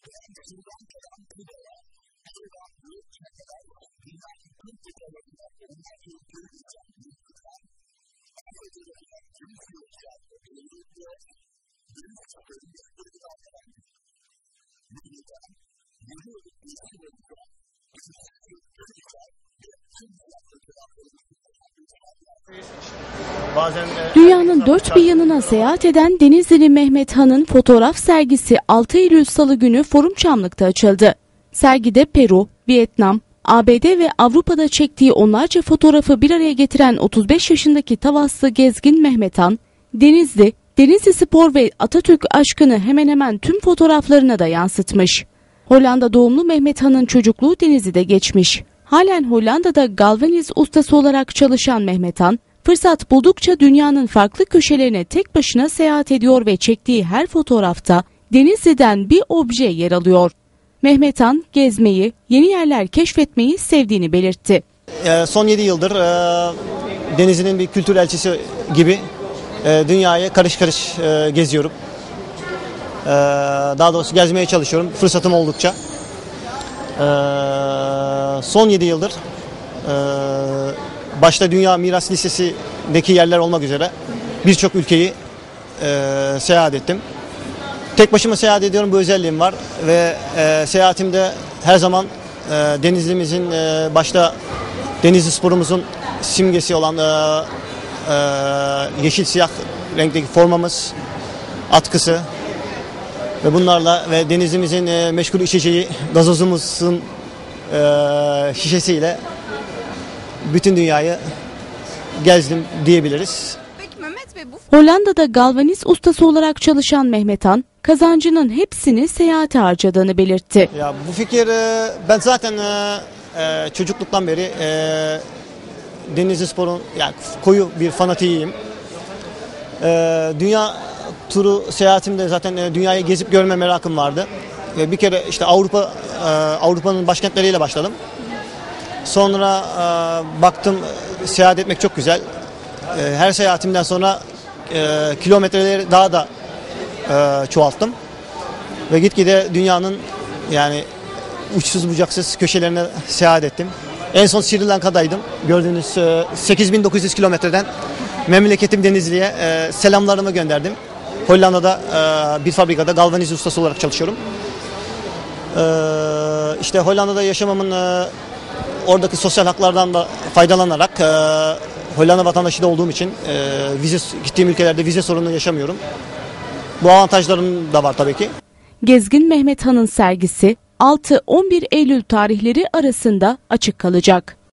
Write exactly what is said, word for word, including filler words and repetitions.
Dünyanın dört bir yanına seyahat eden Denizlili Mehmet Han'ın fotoğraf sergisi altı Eylül Salı günü Forum Çamlık'ta açıldı. Sergide Peru, Vietnam, A B D ve Avrupa'da çektiği onlarca fotoğrafı bir araya getiren otuz beş yaşındaki Tavaslı gezgin Mehmet Han, Denizli, Denizli Spor ve Atatürk aşkını hemen hemen tüm fotoğraflarına da yansıtmış. Hollanda doğumlu Mehmet Han'ın çocukluğu Denizli'de geçmiş. Halen Hollanda'da galvaniz ustası olarak çalışan Mehmet Han, fırsat buldukça dünyanın farklı köşelerine tek başına seyahat ediyor ve çektiği her fotoğrafta Denizli'den bir obje yer alıyor. Mehmet Han gezmeyi, yeni yerler keşfetmeyi sevdiğini belirtti. Son yedi yıldır Denizli'nin bir kültür elçisi gibi dünyayı karış karış geziyorum. Daha doğrusu gezmeye çalışıyorum fırsatım oldukça. Son yedi yıldır başta Dünya Miras Listesi'ndeki yerler olmak üzere birçok ülkeyi seyahat ettim. Tek başıma seyahat ediyorum, bu özelliğim var ve seyahatimde her zaman Denizli'mizin başta Denizli Spor'umuzun simgesi olan yeşil siyah renkteki formamız, atkısı ve bunlarla ve Denizli'mizin e, meşgul içeceği gazozumuzun e, şişesiyle bütün dünyayı gezdim diyebiliriz. Peki Mehmet Bey, bu Hollanda'da galvaniz ustası olarak çalışan Mehmet Han, kazancının hepsini seyahate harcadığını belirtti. Ya bu fikir e, ben zaten e, e, çocukluktan beri e, Denizli Spor'un yani koyu bir fanatiyim. E, dünya turu seyahatimde zaten e, dünyayı gezip görme merakım vardı. Ve bir kere işte Avrupa e, Avrupa'nın başkentleriyle başladım. Sonra e, baktım seyahat etmek çok güzel. E, her seyahatimden sonra e, kilometreleri daha da e, çoğalttım. Ve gitgide dünyanın yani uçsuz bucaksız köşelerine seyahat ettim. En son Sri Lanka'daydım. Gördüğünüz e, sekiz bin dokuz yüz kilometreden memleketim Denizli'ye e, selamlarımı gönderdim. Hollanda'da e, bir fabrikada galvaniz ustası olarak çalışıyorum. E, işte Hollanda'da yaşamamın e, oradaki sosyal haklardan da faydalanarak e, Hollanda vatandaşı da olduğum için e, vize gittiğim ülkelerde vize sorunu yaşamıyorum. Bu avantajlarım da var tabii ki. Gezgin Mehmet Han'ın sergisi altı on bir Eylül tarihleri arasında açık kalacak.